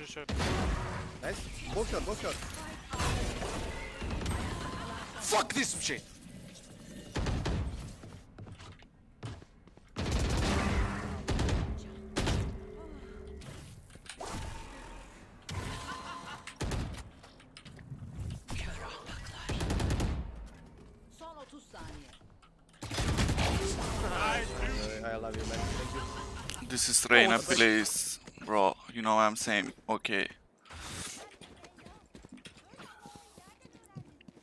short. Nice. Both shot, both shot. Fuck this shit. Son 30 saniye. I love you, man. Thank you. This is Reina, please. Bro, you know what I'm saying? Okay.